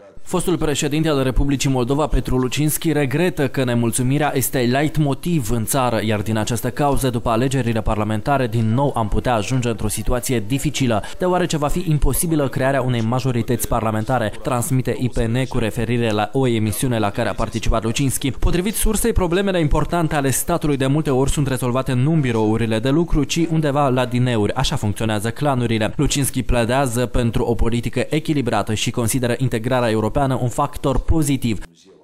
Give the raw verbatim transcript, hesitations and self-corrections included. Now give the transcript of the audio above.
Fostul președinte al Republicii Moldova, Petru Lucinski, regretă că nemulțumirea este leitmotiv în țară, iar din această cauză, după alegerile parlamentare, din nou am putea ajunge într-o situație dificilă, deoarece va fi imposibilă crearea unei majorități parlamentare, transmite I P N cu referire la o emisiune la care a participat Lucinski. Potrivit sursei, problemele importante ale statului de multe ori sunt rezolvate nu în birourile de lucru, ci undeva la dineuri. Așa funcționează clanurile. Lucinski pledează pentru o politică echilibrată și consideră integrarea europeană un factor pozitiv.